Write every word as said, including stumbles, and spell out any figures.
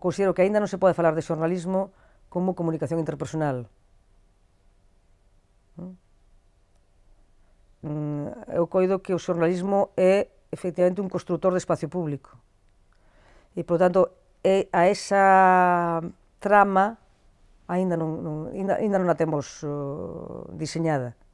considero que aínda non se pode falar de xornalismo como comunicación interpersonal. Eu coido que o xornalismo é efectivamente un constructor de espacio público e, por tanto, é a esa trama aínda non, non, aínda, aínda non a temos uh, diseñada.